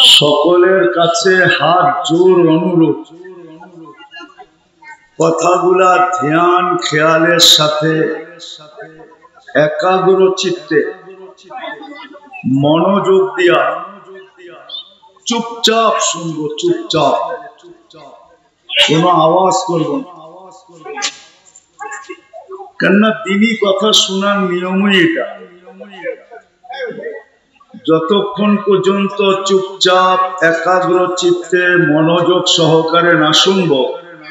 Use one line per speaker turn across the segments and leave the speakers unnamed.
সকলের কাছে হাত জোর অনুরোধ, কথাগুলা ধ্যান খেয়ালের সাথে একাগ্র চিত্তে মনোযোগ দিয়া চুপচাপ শুনবো, চুপচাপ, কোনো আওয়াজ করবো না। কেননা দিনই কথা শোনার নিয়মই এটা। যতক্ষণ পর্যন্ত চুপচাপ একাগ্র চিত্তে মনোযোগ সহকারে না শুনবো,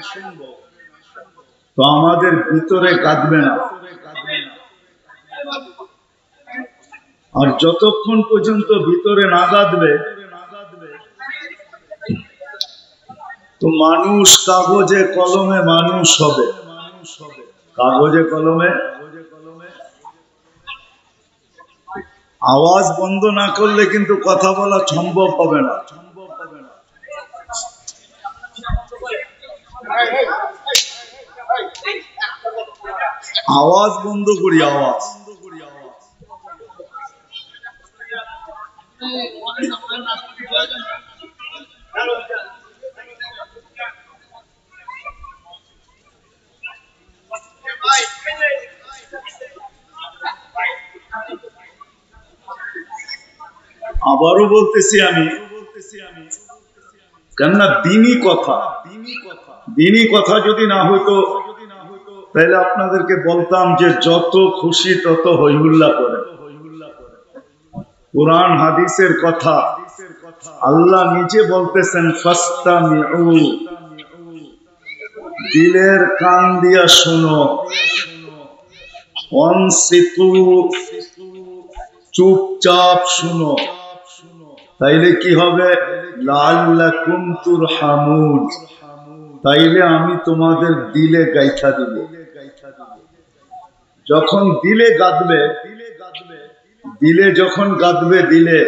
তো আমাদের ভিতরে কাঁদবে না। আর যতক্ষণ পর্যন্ত ভিতরে না কাঁদবে, তো মানুষ কাগজে কলমে মানুষ হবে। কাগজে কলমে আওয়াজ বন্ধ না করলে কিন্তু কথা বলা সম্ভব হবে না। আওয়াজ বন্ধ করি, আওয়াজ। আবারও বলতেছি আমি, কেননা দিনই কথা, দিনই কথা যদি না হইতো তাহলে আপনাদেরকে বলতাম যে যত খুশি তত হইহুল্লাহ করে। কুরআন হাদিসের কথা আল্লাহ নিজে বলতেছেন, ফাস্তামিউ, দিলের কান দিয়া শুনো, অনসিতু, চুপচাপ শুনো, তাইলে কি হবে? লাআল্লাকুম তুরহামুন, তাইলে আমি তোমাদের দিলে গাইথা দিব। যখন দিলে গাঁদবে, দিলে যখন গাঁদবে দিলে,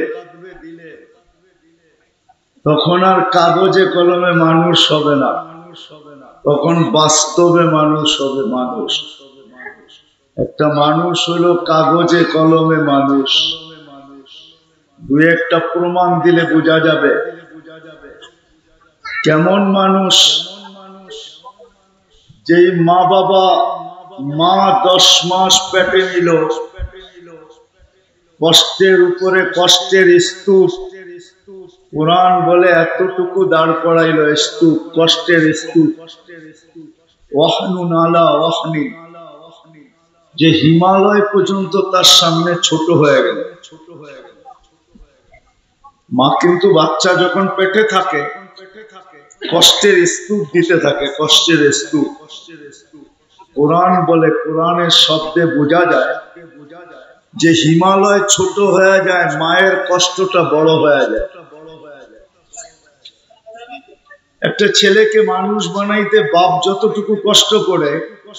তখন আর কাগজে কলমে মানুষ হবে না, তখন বাস্তবে মানুষ হবে। মানুষ একটা মানুষ হলো কাগজে কলমে মানুষ। দুই একটা প্রমাণ দিলে বোঝা যাবে কেমন মানুষ। যেই মা বাবা, মা 10 মাস পেটে নিল, কষ্টের উপরে কষ্টের স্তূপ, কুরআন বলে এতটুকু দাঁড় করাইল স্তূপ, কষ্টের স্তূপ, ওয়াহনুন আলা ওয়াহনি, যে হিমালয় পর্যন্ত তার সামনে ছোট হয়ে গেল। মা কিন্তু বাচ্চা যখন পেটে থাকে কষ্টের স্তূপ দিতে থাকে, কষ্টের স্তূপ। কুরআন বলে, কোরআনের শব্দে বোঝা যায় যে হিমালয় ছোট হয়ে যায়, মায়ের কষ্টটা বড় হয়ে যায়। একটা ছেলেকে মানুষ বানাইতে বাপ যতটুকু কষ্ট করে,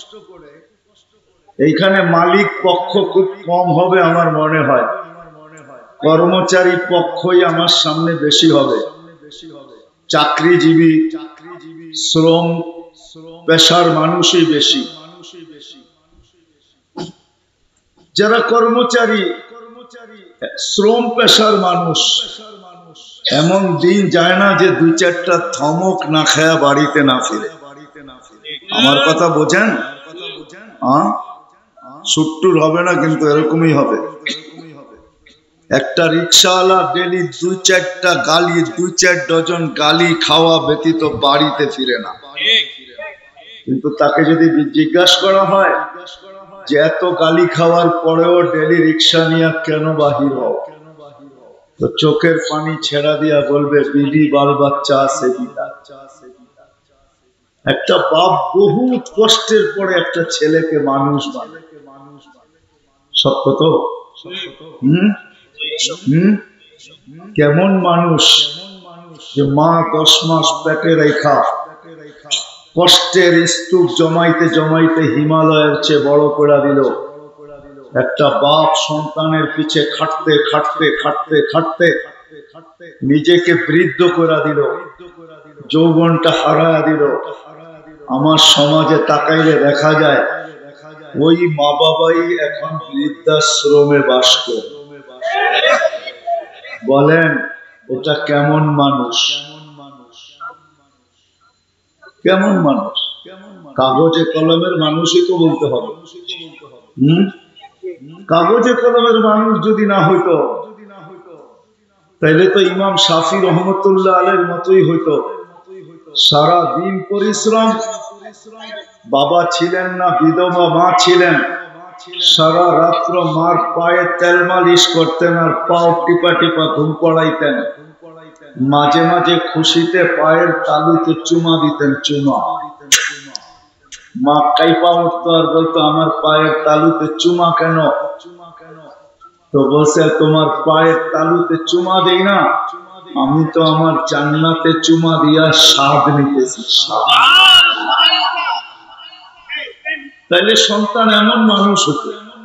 এইখানে মালিক পক্ষ খুব কম হবে আমার মনে হয়, কর্মচারী পক্ষই আমার সামনে বেশি হবে। চাকরিজীবী, শ্রম পেশার মানুষই বেশি। যারা কর্মচারী, শ্রম পেশার মানুষ, এমন দিন যায় না যে 2-4টা ধমক না খায়া বাড়িতে না ফিরে। আমার কথা বোঝেন? সুট্টুর হবে না কিন্তু এরকমই হবে। একটা রিক্সাওয়ালা ডেলি 2-4টা গালি, 2-4 ডজন গালি খাওয়া ব্যতীত বাড়িতে ফিরে না। কিন্তু তাকে যদি জিজ্ঞাসা করা হয় যে এত গালি খাওয়ার পরেও ডেলি রিক্সা নিয়ে কেন বাহির হও, তো চোখের পানি ছেড়া দিয়া বলবে বিবি বাল বাচ্চা আছে। একটা বাপ বহুত কষ্টের পরে একটা ছেলেকে মানুষ বানায়। সত্য তো? কেমন মানুষ যে মা 10 মাস পেটে রেখা কষ্টের স্তূপ জমাইতে জমাইতে হিমালয়ের চেয়ে বড় করে দিল। একটা বাপ সন্তানের পিছে খাটতে খাটতে খাটতে খাটতে নিজেকে বৃদ্ধ করে দিল, যৌবনটা হারায়া দিল। আমার সমাজে তাকাইলে দেখা যায় ওই মা বাবাই এখন বৃদ্ধাশ্রমে বাস করে। বলেন এটা কেমন মানুষ? কেমন মানুষ? কাগজে কলমের মানুষই তো বলতে হবে। কাগজে কলমের মানুষ যদি না হইতো তাইলে তো ইমাম শাফি রহমতুল্লাহ আলাইহির মতোই হইতো। সারা দিন পরিশ্রম, বাবা ছিলেন না, বিধবা মা ছিলেন, সারা রাত্র মার পায়ে তেল মালিশ করতেন আর পাও টিপা টিপা ঘুম পড়াইতেন। মাঝে মাঝে খুশিতে পায়ের তালুতে চুমা দিতেন, চুমা। মা কাইপা উঠতো আর বলতো, আমার পায়ের তালুতে চুমা কেন? তো বলছে, তোমার পায়ের তালুতে চুমা দেই না, আমি তো আমার জান্নাতে চুমা দিয়া স্বাদ নিতেছি। তাইলে সন্তান এমন মানুষ হতো।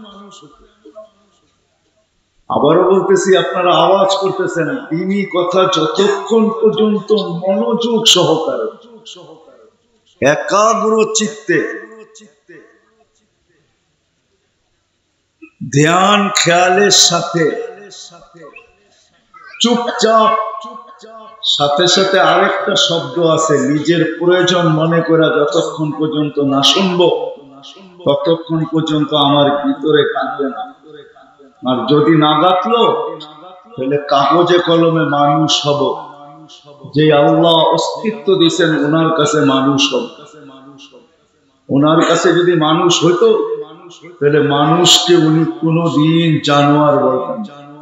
আবারও বলতেছি, আপনারা আওয়াজ করতেছেন, দিনী কথা যতক্ষণ পর্যন্ত মনোযোগ সহকারে, একাগ্র চিত্তে, ধ্যান খেয়ালের সাথে, চুপচাপ, সাথে সাথে আরেকটা শব্দ আছে, নিজের প্রয়োজন মনে করা যতক্ষণ পর্যন্ত না শুনবো ততক্ষণ পর্যন্ত আমার ভিতরে কাঁদবে না। আর যদি না গাঁথলো তাহলে কাগজে কলমে মানুষ হব। যে আল্লাহ অস্তিত্ব দিয়েছেন ওনার কাছে মানুষ হব। ওনার কাছে যদি মানুষ হইতো তাহলে মানুষকে উনি কোনদিন জানোয়ার বলতেন।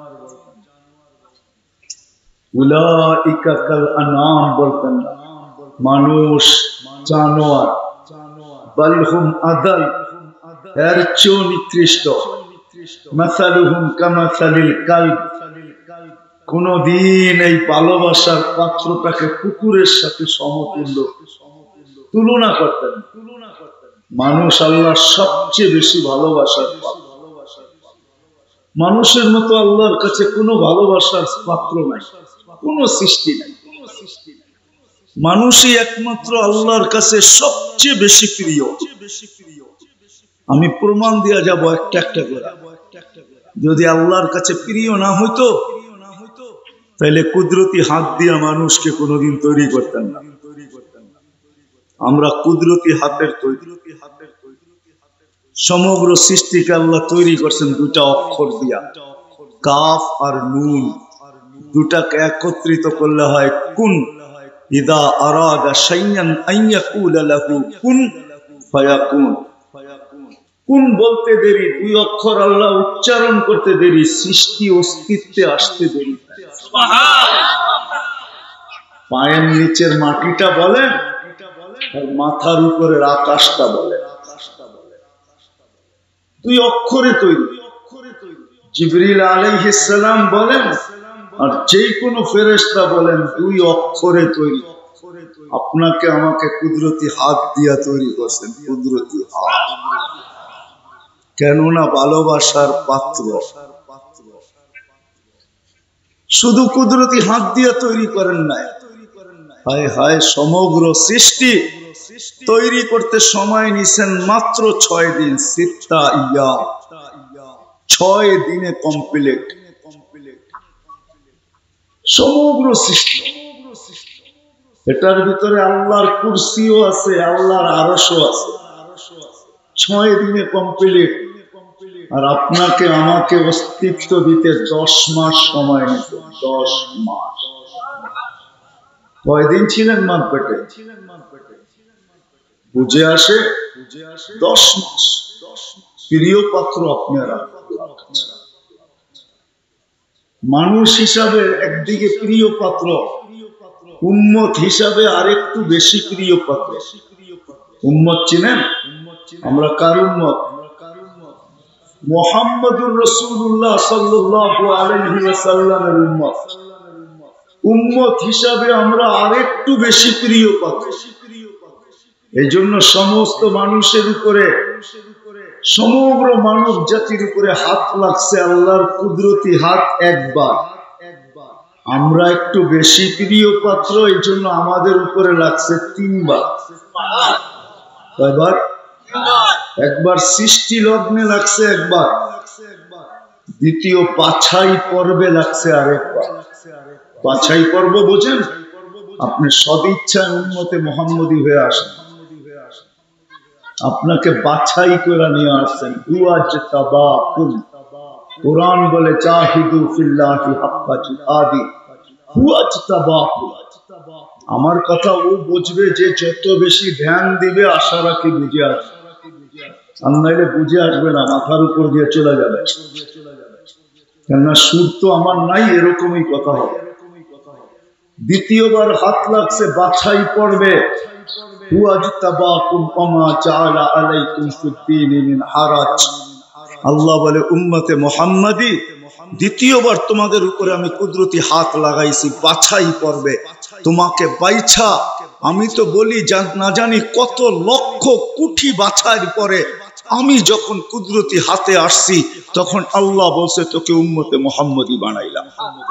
উলাইকা কাল আনআম বলতেন না, মানুষ জানোয়ার। বাল হুম আদাল, এর চেয়েও নিকৃষ্ট। মাসালুহুম কামাসালিল কালব, কোনদিন এই ভালোবাসার পাত্রটাকে কুকুরের সাথে সমতুল্য তুলনা করতেন। মানুষ আল্লাহর সবচেয়ে বেশি ভালোবাসার পাত্র। মানুষের মতো আল্লাহর কাছে কোনো ভালোবাসার পাত্র নাই, কোনো সৃষ্টি নাই। মানুষই একমাত্র আল্লাহর কাছে সবচেয়ে বেশি প্রিয়। আমি প্রমাণ দিয়া যাব একটা একটা করে। যদি আল্লাহর কাছে প্রিয় না হইতো তাহলে কুদরতি হাত দিয়া মানুষকে কোনোদিন তৈরি করতেন না। আমরা কুদরতি হাতের তৈরি। সমগ্র সৃষ্টিকে আল্লাহ তৈরি করছেন দুটা অক্ষর দিয়া, কাফ আর নুন। দুটাকে একত্রিত করলে হয় কুন। ইদা আরাদা শাইআন আন ইয়াকুলা লাহু কুন ফায়াকুন। কুন বলতে দেরি, দুই অক্ষর আল্লাহ উচ্চারণ করতে দেরি, সৃষ্টি অস্তিত্বে আসতে দেরি। পায়ের নিচের মাটিটা বলেন আর মাথার উপরের আকাশটা বলেন, দুই অক্ষরে তৈরি। জিবরিল আলাইহিস সালাম বলেন আর যে কোনো ফেরেশতা বলেন, দুই অক্ষরে তৈরি। আপনাকে আমাকে কুদরতি হাত দিয়া তৈরি করছেন, কুদরতি হাত। কেননা ভালোবাসার পাত্র। শুধু কুদরতি হাত দিয়া তৈরি করেন নাই, হায় হায় সমগ্র সৃষ্টি তৈরি করতে সময় নিছেন মাত্র 6 দিন। 6 দিনে কমপ্লিট সমগ্র সৃষ্টি। এটার ভিতরে আল্লাহর কুরসিও আছে, আল্লাহর আরশও আছে। 6 দিনে কমপ্লিট। আর আপনাকে আমাকে অস্তিত্ব দিতে 10 মাস সময় নিতে। 10 মাস। কয়দিন ছিলেন মার পেটে? বুঝে আসে 10 মাস। প্রিয় পাত্র আপনারা। মানুষ হিসাবে একদিকে প্রিয় পাত্র, উম্মত হিসাবে আরেকটু বেশি প্রিয় পাত্র। উম্মত চিনেন? আমরা কার উম্মত? মুহাম্মদুর রাসূলুল্লাহ সাল্লাল্লাহু আলাইহি ওয়াসাল্লামের উম্মত। উম্মত হিসাবে আমরা আরেকটু বেশি প্রিয় পাত্র। এই জন্য সমস্ত মানুষের উপরে, সমগ্র মানব জাতির উপরে হাত লাগছে আল্লাহর কুদরতি হাত একবার। আমরা একটু বেশি প্রিয় পাত্র, এই জন্য আমাদের উপরে লাগছে 3 বার। কয়বার? একবার সৃষ্টি লগ্নে লাগছে একবার, দ্বিতীয় বাছাই পর্বে লাগছে আরেকবার। বাছাই পর্ব বোঝেন? আপনি সদিচ্ছায় উম্মতে মুহাম্মদী হয়ে আসেন, আপনাকে বাছাই করে নিয়ে আসছেন। হুয়াজতাবাকুম, কুরআন বলে জাহিদু ফিল্লাহি হাক্কা জিহাদি। হুয়াজতাবাকুম, আমার কথা ও বুঝবে যে যত বেশি ধ্যান দিবে, আশা রাখি বুঝে আসবে। আর নাইলে বুঝে আসবে না, মাথার উপর দিয়ে চলে যাবে। কেননা সুর তো আমার নাই, এরকমই কথা হবে। দ্বিতীয়বার হাত লাগছে, বাছাই পড়বে। আল্লাহ বলে উম্মতে মুহাম্মাদি, দ্বিতীয়বার তোমাদের উপরে আমি কুদরতি হাত লাগাইছি, বাছাই পড়বে। তোমাকে বাইছা, আমি তো বলি না জানি কত লক্ষ কোটি বাছাইয়ের পরে আমি যখন কুদরতি হাতে আসছি, তখন আল্লাহ বলছে তোকে উম্মতে মুহাম্মাদি বানাইলাম।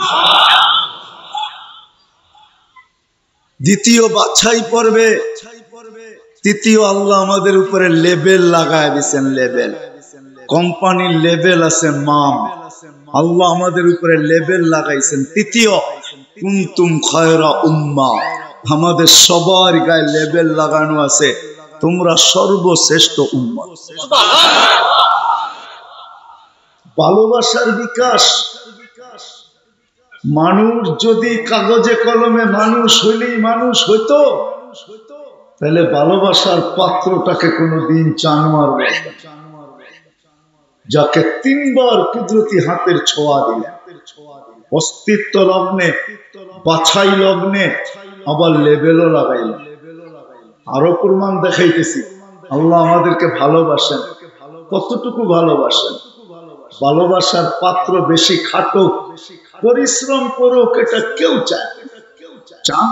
দ্বিতীয় বাছাই পড়বে, তৃতীয় আল্লাহ আমাদের উপরে লেবেল লাগায় দিয়েছেন। লেবেল, কোম্পানির লেবেল আছে মাম, আল্লাহ আমাদের উপরে লেবেল লাগাইছেন। তৃতীয় কুনতুম খায়রা উম্মাহ, আমাদের সবার গায়ে লেবেল লাগানো আছে, তোমরা সর্বশ্রেষ্ঠ উম্মত। ভালোবাসার বিকাশ। মানুষ যদি কাগজে কলমে মানুষ হইলেই মানুষ হইতো, তাহলে ভালোবাসার পাত্রটাকে কোনোদিন জানোয়ার বলতো, যাকে তিনবার কুদরতি হাতের ছোঁয়া দিলেন, অস্তিত্ব লগ্নে, বাছাই লগ্নে, আবার লেবেলও লাগাইলেন। আরো প্রমাণ দেখাইতেছি আল্লাহ আমাদেরকে ভালোবাসেন। কতটুকু ভালোবাসেন? ভালোবাসার পাত্র বেশি খাটো, পরিশ্রম করুক, এটা কেউ চায়? চান?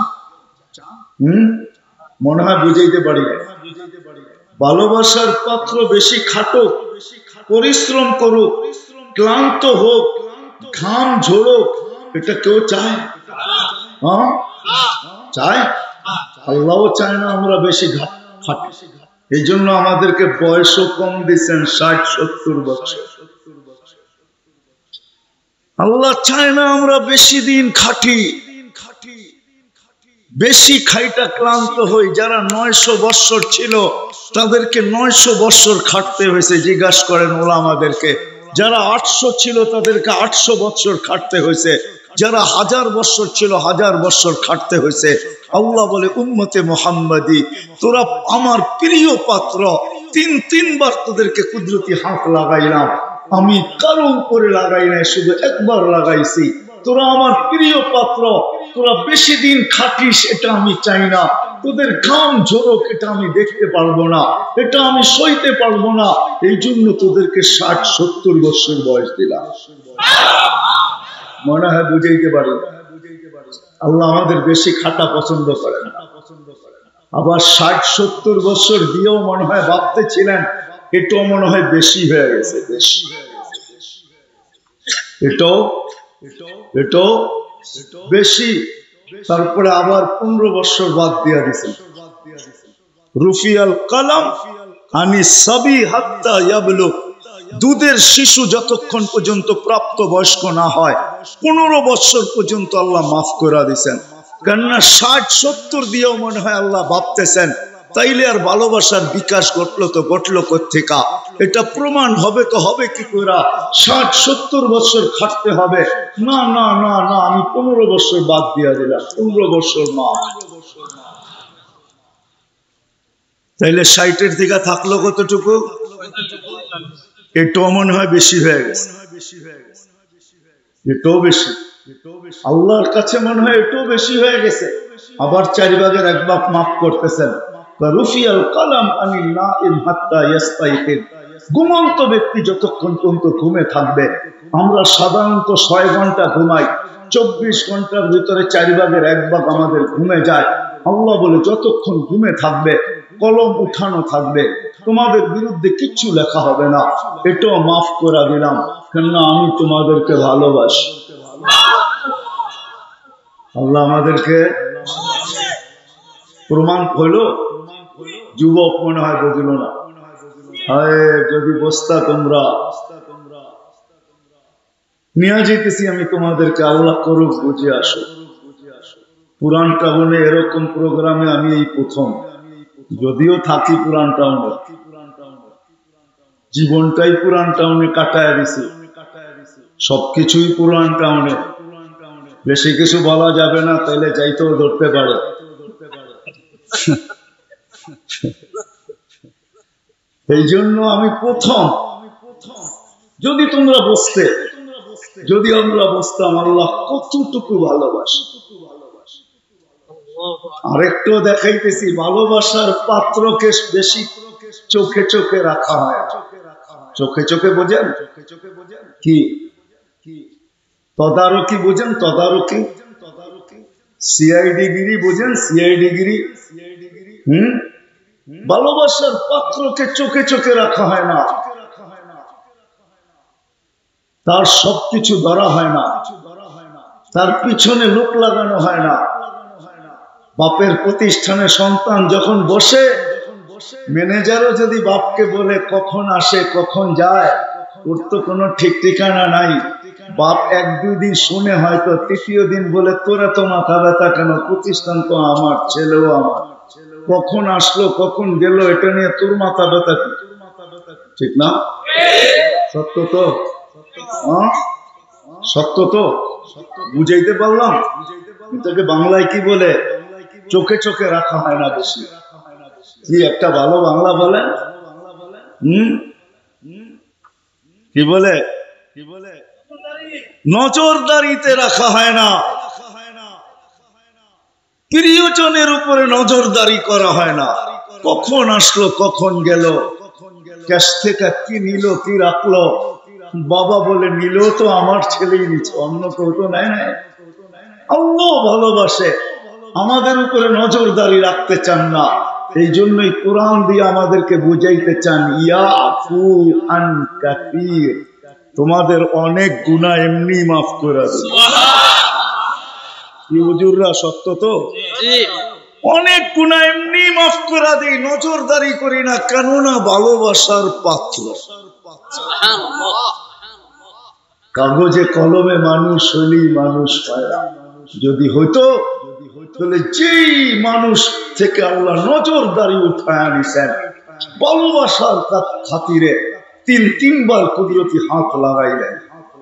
মনে হয় বুঝাইতে পারি। ভালোবাসার পাত্র বেশি খাটো, পরিশ্রম করুক, ক্লান্ত হোক, ঘাম ঝোড়ুক, এটা কেউ চায়? হ্যাঁ, চায়? আল্লাহও চায় না আমরা বেশি খাটি। এই জন্য আমাদেরকে বয়সও কম দিচ্ছেন, 60-70 বছর। আল্লাহ চায় না আমরা বেশি দিন খাটি, বেশি খাইটা ক্লান্ত হই। যারা 900 বৎসর ছিল তাদেরকে 900 বৎসর খাটতে হয়েছে। জিজ্ঞাসা করেন ওলামাদেরকে, যারা 800 ছিল তাদেরকে 800 বৎসর খাটতে হয়েছে, যারা 1000 বৎসর ছিল 1000 বৎসর খাটতে হয়েছে। আল্লাহ বলে উম্মতে মুহাম্মাদি, তোরা আমার প্রিয় পাত্র, তিনবার তোদেরকে কুদরতি হাত লাগাইলাম, আমি কারো উপরে লাগাই নাই, শুধু একবার লাগাইছি। তোরা আমার প্রিয় পাত্র, তোরা বেশি দিন খাটিস এটা আমি চাই না, তোদের ঘাম ঝোড়ক এটা আমি দেখতে পারবো না, এটা আমি সইতে পারবো না। এই জন্য তোদেরকে 60-70 বছর বয়স দিলাম। মনে হয় বুঝাইতে পারি। আল্লাহ আমাদের বেশি খাটা পছন্দ করেন না। আবার 60-70 বছর দিয়েও মনে হয় ভাবতেছিলেন এটাও মনে হয় বেশি হয়ে গেছে, বেশি এটাও বেশি। তারপরে আবার 15 বছর বাদ দিয়া দিয়েছেন। রুফিয়াল কালাম আনি সাবি হাত্তা ইয়াবলুগ, দুধের শিশু যতক্ষণ পর্যন্ত প্রাপ্ত বয়স্ক না হয় 15 বছর পর্যন্ত আল্লাহ মাফ করে দিয়েছেন। কেননা 60-70 দিয়েও মনে হয় আল্লাহ ভাবতেছেন তাইলে আর ভালোবাসার বিকাশ ঘটলো কোত্থেকা? এটা প্রমাণ হবে তো হবে কি করে? 60-70 বছর খাটতে হবে না, না না না, আমি 15 বছর বাদ দিয়া দিলাম, 15 বছর মাফ। তাইলে 60-এর দিকে থাকলো কতটুকু? এটাও মনে হয় বেশি হয়ে গেছে, এটাও বেশি। আল্লাহর কাছে মনে হয় এটাও বেশি হয়ে গেছে। আবার 4 ভাগের 1 ভাগ মাফ করতেছেন। রুফিয়াল কালাম আনিল নাইম হাত্তা ইয়াস্তাইকিন, ঘুমন্ত ব্যক্তি যতক্ষণ পর্যন্ত ঘুমে থাকবে। আমরা সাধারণত 6 ঘন্টা ঘুমাই, 24 ঘন্টার ভিতরে 4 ভাগের 1 ভাগ আমাদের ঘুমে যায়। আল্লাহ বলে যতক্ষণ ঘুমে থাকবে কলম উঠানো থাকবে, তোমাদের বিরুদ্ধে কিচ্ছু লেখা হবে না, এটাও মাফ করে দিলাম, কেননা আমি তোমাদেরকে ভালোবাসি। আল্লাহ আমাদেরকে প্রমাণ হলো। যুবক মনে হয় বুঝল না, যদি বসতা তোমরা নিয়ে যেতেছি আমি তোমাদেরকে, আল্লাহ করুক বুঝে আসো। পুরান টাউনে এরকম প্রোগ্রামে আমি এই প্রথম, যদিও থাকি পুরান টাউনে, জীবনটাই পুরান টাউনে কাটায় দিছি, সবকিছুই পুরান টাউনে। বেশি কিছু বলা যাবে না, তাইলে যাইতেও ধরতে পারে। এই জন্য আমি প্রথম, যদি তোমরা বসতে, যদি আমরা বসতাম আল্লাহ কতটুকু ভালোবাসে। আরেকটু দেখাইতেছি, ভালোবাসার পাত্রকে বেশি চোখে চোখে রাখা হয়। চোখে চোখে বোঝেন কি? তদারকি বোঝেন? তদারকি, সিআইডি গিরি বোঝেন? সিআইডি গিরি। ভালোবাসার পাত্রকে চোখে চোখে রাখা হয় না, তার সবকিছু ধরা হয় না, তার পিছনে লোক লাগানো হয় না। বাপের প্রতিষ্ঠানে সন্তান যখন বসে, ম্যানেজারও যদি বাপকে বলে কখন আসে কখন যায়, ওর তো কোনো ঠিক ঠিকানা নাই। বাপ এক দুই দিন শুনে হয়তো তৃতীয় দিন বলে তোরা তো মাথা ব্যথা কেন, প্রতিষ্ঠান তো আমার, ছেলেও আমার, কখন আসলো কখন গেল এটা নিয়ে তোর মাথা ব্যথা কি? ঠিক না? সত্য তো? সত্য তো? বুঝাইতে পারলাম? এটাকে বাংলায় কি বলে? চোখে চোখে রাখা হয় না বেশি। কি একটা ভালো বাংলা বলেন? কি বলে? নজরদারিতে রাখা হয় না, প্রিয়জনের উপরে নজরদারি করা হয় না। কখন আসলো কখন গেল, ক্যাশ থেকে কি নিল কি রাখলো, বাবা বলে নিল তো আমার ছেলেই নিচ্ছে, অন্য কেউ তো নেয় না। আল্লাহ ভালোবাসে, আমাদের উপরে নজরদারি রাখতে চান না। এই জন্যই কোরআন দিয়ে আমাদেরকে বুঝাইতে চান, ইয়াফু আন কাসীর, তোমাদের অনেক গুনাহ এমনি মাফ করে দেব। কি হুজুররা, সত্য তো? অনেক গুনাহ এমনি মাফ করে দেই, নজরদারি করি না, কেননা ভালোবাসার পাত্র। কাগজে কলমে মানুষ হলেই মানুষ হয় না। যদি হইতো তাহলে যেই মানুষ থেকে আল্লাহ নজরদারি উঠায় আনিছেন, ভালোবাসার খাতিরে তিনবার কুদরতি হাত লাগাইলেন।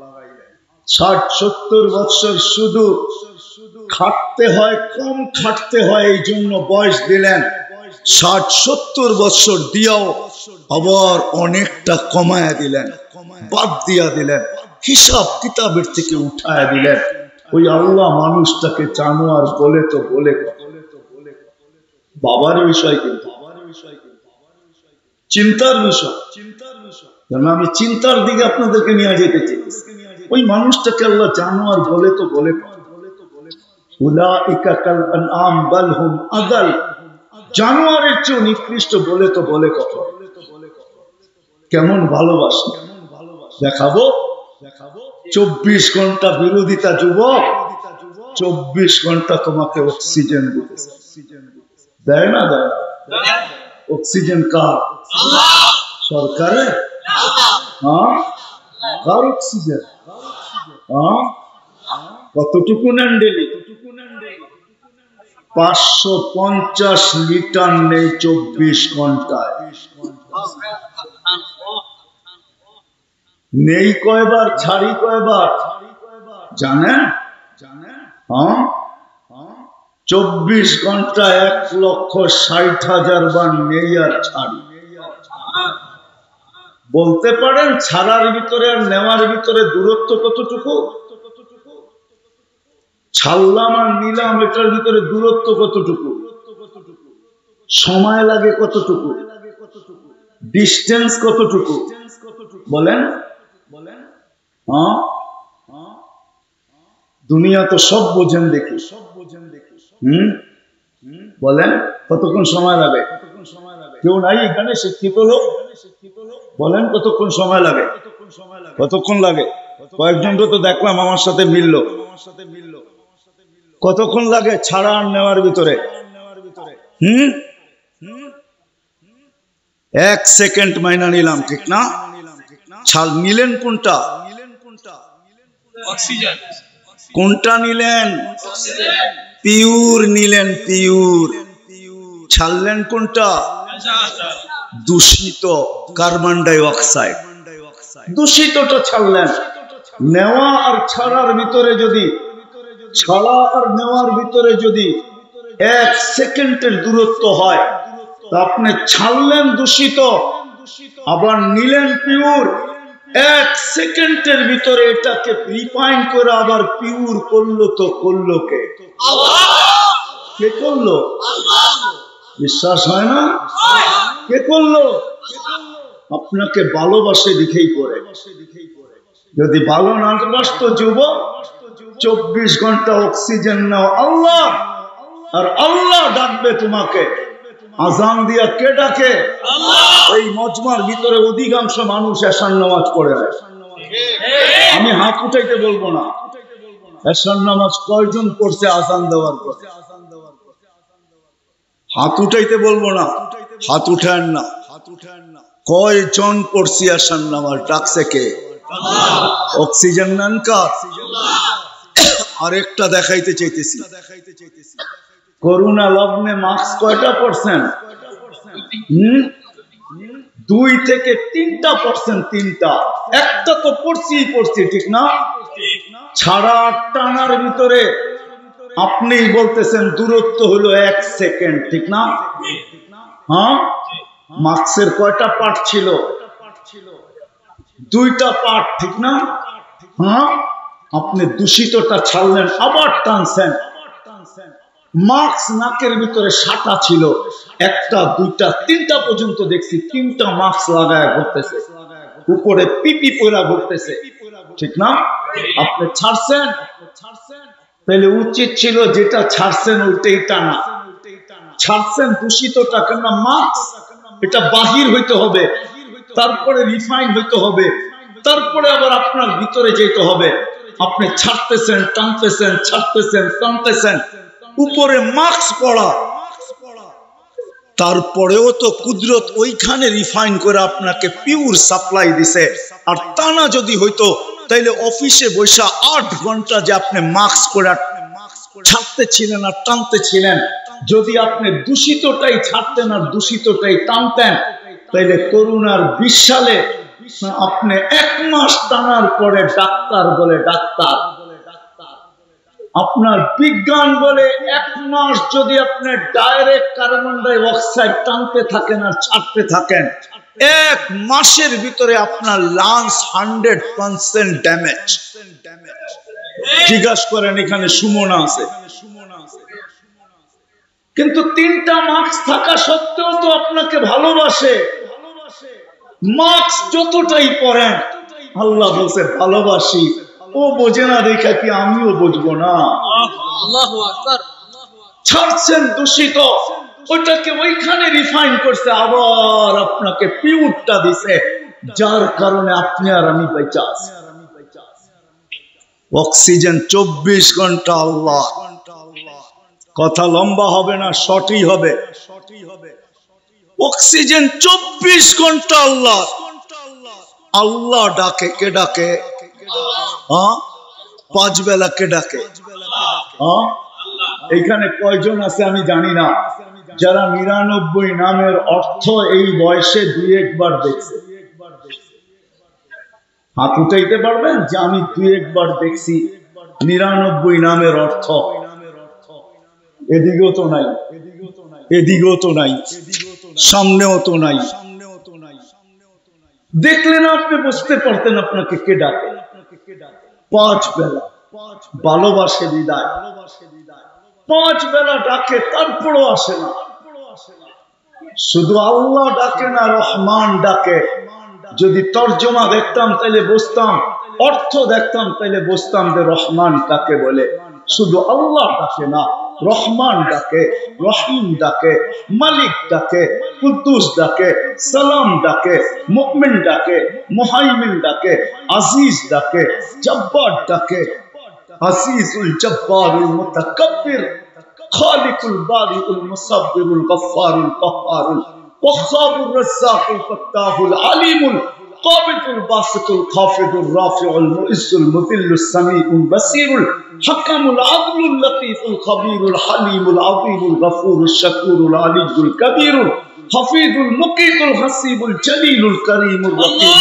60-70 বছর শুধু খাটতে হয়, কম খাটতে হয়, এই জন্য বয়স দিলেন। 60-70 বছর দিয়াও আবার অনেকটা কমায়া দিলেন, বাদ দিয়া দিলেন, হিসাব কিতাবের থেকে উঠায়া দিলেন। ওই আল্লাহ মানুষটাকে জানোয়ার বলে তো বলে, বাবার বিষয় কিন্তু চিন্তার বিষয়। কেন আমি চিন্তার দিকে আপনাদেরকে নিয়ে যেতে চাই। ওই মানুষটাকে আল্লাহ জানোয়ার বলে তো বলে, উলাইকা কাল আনআম বাল হুম আদাল, জানোয়ারের চেয়ে নিকৃষ্ট বলে তো বলে কথা। কেমন ভালোবাসা দেখাবো? 24 ঘন্টা বিরোধিতা যুবক, 24 ঘন্টা তোমাকে অক্সিজেন দিতেছে। দেয় না? দেয় না? অক্সিজেন কার? সরকারে? হ্যাঁ, কার অক্সিজেন? হ্যাঁ, কতটুকু নেন ডেলি? 550 লিটার নেই 24 ঘন্টায়। নেই কয়বার, ছাড়ি কয়বার জানেন? হ্যাঁ, 24 ঘন্টায় 1,60,000 বার নেই আর ছাড়ি। বলতে পারেন ছাড়ার ভিতরে আর নেওয়ার ভিতরে দূরত্ব কতটুকু? ছাড়লাম আর নিলাম, এটার ভিতরে দূরত্ব কতটুকু? সময় লাগে কতটুকু? ডিস্টেন্স কতটুকু? বলেন। হ্যাঁ, দুনিয়া তো সব বোঝেন দেখি। বলেন কতক্ষণ সময় লাগে? কেউ নাই এখানে শিক্ষিত লোক? বলেন কতক্ষণ সময় লাগে? কতক্ষণ লাগে? কয়েকজনকে তো দেখলাম আমার সাথে মিলল। কতক্ষণ লাগে ছাড়া আর নেওয়ার ভিতরে? 1 সেকেন্ড মাইনা নিলাম, ঠিক না? ছাড় নিলেন কোনটা? কোনটা নিলেন? পিওর নিলেন, পিওর ছাড়লেন কোনটা? দূষিত কার্বন ডাই অক্সাইড, দূষিতটা ছাড়লেন। নেওয়া আর ছাড়ার ভিতরে যদি, ছাড়া আর নেওয়ার ভিতরে যদি 1 সেকেন্ডের দূরত্ব হয়, তা আপনি ছাড়লেন দূষিত, আবার নিলেন পিওর। 1 সেকেন্ডের ভিতরে এটাকে রিফাইন করে আবার পিওর করলো, তো করলো কে? কে করলো? বিশ্বাস হয় না? কে করলো? আপনাকে ভালোবাসে দিকেই করে। যদি ভালো না বাসতো যুবক, 24 ঘন্টা অক্সিজেন নাও আল্লাহ, আর আল্লাহ ডাকবে তোমাকে। আজান দিয়া কে ডাকে? এই মজমার ভিতরে অধিকাংশ মানুষ এশার নামাজ পড়ে না। আমি হাত উঠাইতে বলবো না, এশার নামাজ কয়জন পড়ছে আজান দেওয়ার পর? হাত উঠাইতে বলবো না, হাত উঠান না। কয়জন পড়ছি এশার নামাজ? ডাকছে কে? অক্সিজেন নেন কার? আরেকটা দেখাইতে চাইতেছি, করোনা লগ্নে মাস্ক কয়টা পড়ছেন? 2 থেকে 3%, 3টা, একটা তো পড়ছি, ঠিক না? ছাড়া টানার ভিতরে আপনি বলতেছেন দূরত্ব হলো 1 সেকেন্ড, ঠিক না? হ্যাঁ, মাস্কের কয়টা পার্ট ছিল? 2টা পার্ট, ঠিক না? হ্যাঁ, আপনি দূষিতটা ছাড়লেন, আবার টানছেন। মাস্ক নাকের ভিতরে 7টা ছিল, 1টা 2টা 3টা পর্যন্ত দেখছি 3টা মাস্ক লাগায় ঘুরতেছে, উপরে পিপি পয়লা ঘুরতেছে, ঠিক না? আপনি ছাড়ছেন, তাহলে উচিত ছিল যেটা ছাড়ছেন ওইটাই টানা। ছাড়ছেন দূষিতটা, কেন? মাস্ক এটা বাহির হইতে হবে, তারপরে রিফাইন হইতে হবে, তারপরে আবার আপনার ভিতরে যেতে হবে। আপনি ছাড়তেছেন, টানতেছেন, ছাড়তেছেন, টানতেছেন, উপরে মাস্ক পড়া, তারপরেও তো কুদরত ওইখানে রিফাইন করে আপনাকে পিওর সাপ্লাই দিছে। আর টানা যদি হইতো, তাইলে অফিসে বৈশা 8 ঘন্টা যে আপনি মাস্ক পরে ছাড়তে ছিলেন আর টানতে ছিলেন, যদি আপনি দূষিতটাই ছাড়তেন আর দূষিতটাই টানতেন, তাইলে করোনার 20 সালে আপনি 1 মাস টানার পরে ডাক্তার বলে, ডাক্তার আপনার বিজ্ঞান বলে 1 মাস যদি আপনি ডাইরেক্ট কার্বন ডাই অক্সাইড টানতে থাকেন আর ছাড়তে থাকেন, 1 মাসের ভিতরে আপনার লাংস 100% ড্যামেজ। জিজ্ঞাসা করেন, এখানে সুমনা আছে, কিন্তু 3টা মাস্ক থাকা সত্ত্বেও তো আপনাকে ভালোবাসে। মাস্ক যতটাই পরেন, আল্লাহ বলছে ভালোবাসি, ও বোঝে না দেখা কি আমিও বুঝবো না? ছাড়ছেন দূষিত, ওইটাকে ওইখানে রিফাইন করছে, আবার আপনাকে পিওরটা দিছে, যার কারণে আপনি আর আমি বেঁচে আছি। অক্সিজেন 24 ঘন্টা আল্লাহ। কথা লম্বা হবে না, শর্টই হবে। অক্সিজেন 24 ঘন্টা আল্লাহ। আল্লাহ ডাকে, কে ডাকে? 5 বেলা কে ডাকে? এইখানে কয়জন আছে আমি জানি না, যারা 99 নামের অর্থ এই বয়সে 2-1 বার দেখছে? হাত উঠাইতে পারবেন যে আমি 2-1 বার দেখছি 99 নামের অর্থ? এদিকেও তো নাই, এদিকেও তো নাই, সামনেও তো নাই। দেখলে না আপনি বুঝতে পারতেন আপনাকে কে ডাকে। 5 বেলা ভালোবাসে বিদায়, 5 বেলা ডাকে, তারপরও আসে না। শুধু আল্লাহ ডাকে না, রহমান ডাকে। যদি তর্জমা দেখতাম তাইলে বুঝতাম, অর্থ দেখতাম তাইলে বুঝতাম যে রহমান কাকে বলে। শুধু আল্লাহ ডাকে না, রহমান ডাকে, রহিম ডাকে, মালিক ডাকে, কুদ্দুস ডাকে, সালাম ডাকে, মুমিন ডাকে, মুহাইমিন ডাকে, আজিজ ডাকে, জব্বার ডাকে। আজিজুল জব্বারুল মুতাকাব্বির, খালিকুল বারিউল মুসাব্বিরুল গফফারুল কহ্হারুল ওয়াহ্হাবুর রাজ্জাকুল ফাত্তাহুল আলিমুল القابض الباسط الخافض الرافع المعز المذل السميع البصير الحكم العدل اللطيف الخبير الحليم العظيم الغفور الشكور العلي الكبير الحفيظ المقيت الحسيب الجليل الكريم الرقيب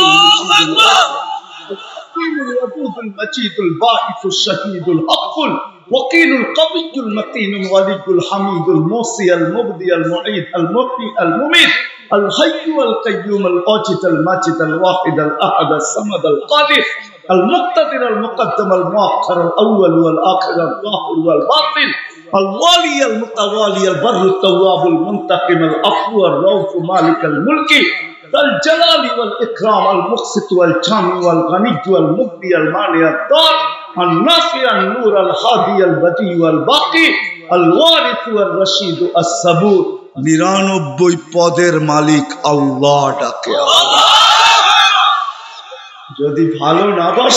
الحكيم الودود المجيد الباعث الشهيد الحق الوكيل القوي المتين الولي الحميد الموصي المبدي المعيد المحيي المميت الحي والقيوم الواجد الماجد الواحد الاحد الصمد القادر المقتدر المقدم المؤخر الاول والاخر الظاهر والباطن الوالي المتوالي البر التواب المنتقم العفو الرؤوف مالك الملك ذا الجلال والاكرام المقسط والجامع والغني والمغني المانع الضار النافع النور الهادي البديع والباقي الوارث والرشيد الصبور 99 পদের মালিক আল্লাহ ডাকে যদি ভালো না